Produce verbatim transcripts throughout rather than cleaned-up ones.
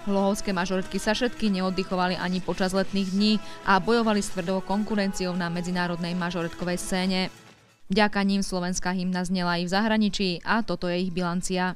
Hlohovské mažoretky sa všetky neoddychovali ani počas letných dní a bojovali s tvrdou konkurenciou na medzinárodnej mažoretkovej scéne. Vďaka ním slovenská hymna znela aj v zahraničí a toto je ich bilancia.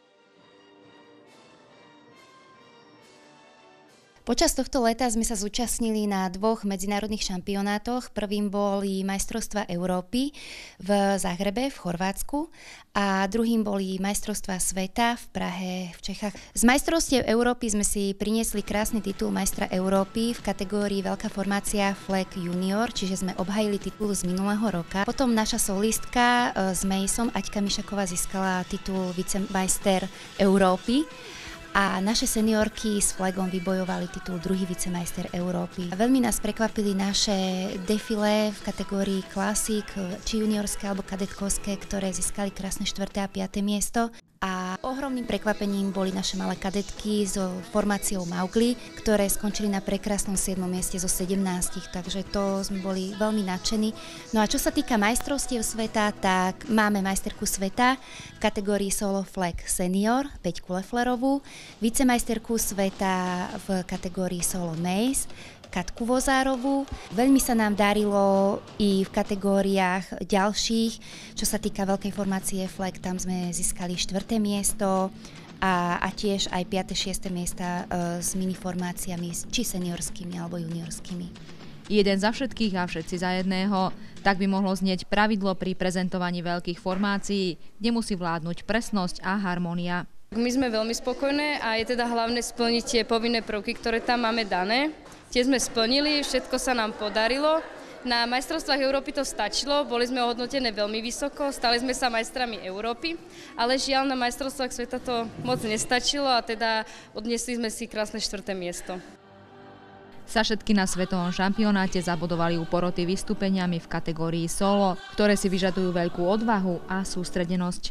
Počas tohto leta sme sa zúčastnili na dvoch medzinárodných šampionátoch. Prvým boli majstrovstvá Európy v Zahrebe v Chorvátsku a druhým boli majstrovstvá sveta v Prahe v Čechách. Z majstrovstiev Európy sme si priniesli krásny titul majstra Európy v kategórii veľká formácia Flag Junior, čiže sme obhajili titul z minulého roka. Potom naša solistka s Mejsom Aťka Mišaková získala titul vicemajster Európy. A naše seniorky s flagom vybojovali titul druhý vicemajster Európy. Veľmi nás prekvapili naše defile v kategórii klasík, či juniorské alebo kadetkovské, ktoré získali krásne štvrté a piate miesto. A ohromným prekvapením boli naše malé kadetky so formáciou Maugli, ktoré skončili na prekrásnom siedmom mieste zo sedemnástich, takže to sme boli veľmi nadšení. No a čo sa týka majstrovstiev sveta, tak máme majsterku sveta v kategórii Solo Flag Senior, Peťku Lefflerovú, vicemajsterku sveta v kategórii Solo Mace, Katku Vozárovú. Veľmi sa nám darilo i v kategóriách ďalších, čo sa týka veľkej formácie Flag, tam sme získali štvrté miesto a, a tiež aj piate šieste miesta e, s miniformáciami, či seniorskými alebo juniorskými. Jeden za všetkých a všetci za jedného. Tak by mohlo znieť pravidlo pri prezentovaní veľkých formácií, kde musí vládnuť presnosť a harmónia. My sme veľmi spokojné a je teda hlavné splniť tie povinné prvky, ktoré tam máme dané. Tie sme splnili, všetko sa nám podarilo. Na majstrovstvách Európy to stačilo, boli sme ohodnotené veľmi vysoko, stali sme sa majstrami Európy, ale žiaľ na majstrovstvách sveta to moc nestačilo a teda odniesli sme si krásne štvrté miesto. Sašetky na svetovom šampionáte zabodovali u poroty vystúpeniami v kategórii solo, ktoré si vyžadujú veľkú odvahu a sústredenosť.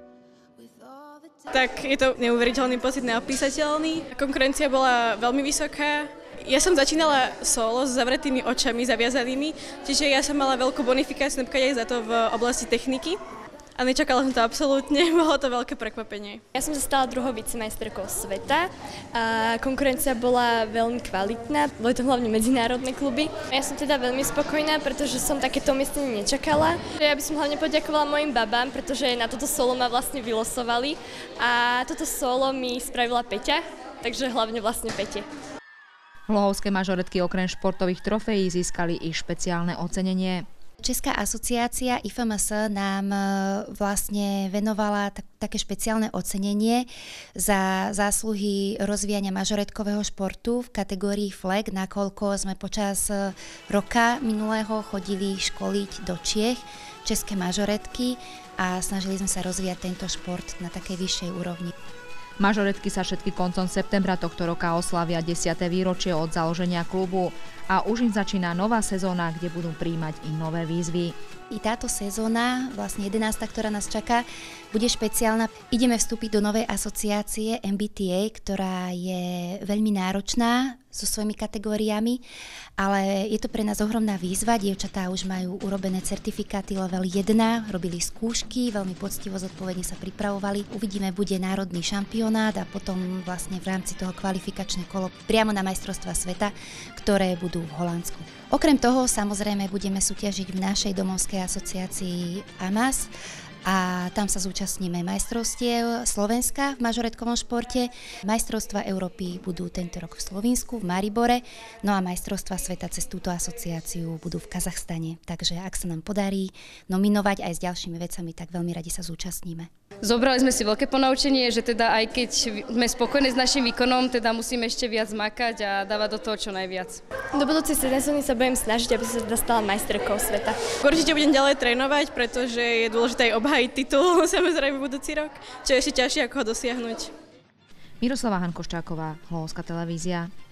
Tak je to neuveriteľný pocit, neopísateľný. Konkurencia bola veľmi vysoká. Ja som začínala solo s zavretými očami, zaviazanými, čiže ja som mala veľkú bonifikáciu napríklad aj za to v oblasti techniky. A nečakala som to absolútne, bolo to veľké prekvapenie. Ja som sa stala druhou vicemajsterkou sveta a konkurencia bola veľmi kvalitná, boli to hlavne medzinárodné kluby. Ja som teda veľmi spokojná, pretože som takéto umiestnenie nečakala. Ja by som hlavne poďakovala mojim babám, pretože na toto solo ma vlastne vylosovali a toto solo mi spravila Peťa, takže hlavne vlastne Pete. Hlohovské mažoretky okrem športových trofejí získali i špeciálne ocenenie. Česká asociácia í ef em es nám vlastne venovala tak, také špeciálne ocenenie za zásluhy rozvíjania mažoretkového športu v kategórii Flag, nakoľko sme počas roka minulého chodili školiť do Čiech české mažoretky a snažili sme sa rozvíjať tento šport na takej vyššej úrovni. Mažoretky sa všetky koncom septembra tohto roka oslavia desiate výročie od založenia klubu a už im začína nová sezóna, kde budú prijímať i nové výzvy. I táto sezóna, vlastne jedenásta, ktorá nás čaká, bude špeciálna. Ideme vstúpiť do novej asociácie em bé té á, ktorá je veľmi náročná so svojimi kategóriami, ale je to pre nás ohromná výzva. Dievčatá už majú urobené certifikáty level jeden, robili skúšky, veľmi poctivo zodpovedne sa pripravovali. Uvidíme, bude národný šampionát a potom vlastne v rámci toho kvalifikačné kolo priamo na majstrovstvá sveta, ktoré budú v Holandsku. Okrem toho samozrejme budeme súťažiť v našej domovskej asociácii á em á es a tam sa zúčastníme majstrovstiev Slovenska v mažoretkovom športe. Majstrovstvá Európy budú tento rok v Slovinsku, v Maribore, no a majstrovstvá sveta cez túto asociáciu budú v Kazachstane. Takže ak sa nám podarí nominovať aj s ďalšími vecami, tak veľmi radi sa zúčastníme. Zobrali sme si veľké ponaučenie, že teda aj keď sme spokojní s našim výkonom, teda musíme ešte viac makať a dávať do toho čo najviac. Do budúcej sezóny sa budem snažiť, aby som sa dostala majsterkou sveta. Určite budem ďalej trénovať, pretože je dôležité aj obhájiť titul samozrejme budúci rok, čo je ešte ťažšie ako ho dosiahnuť. Miroslava Hankoščáková, Hlohovská televízia.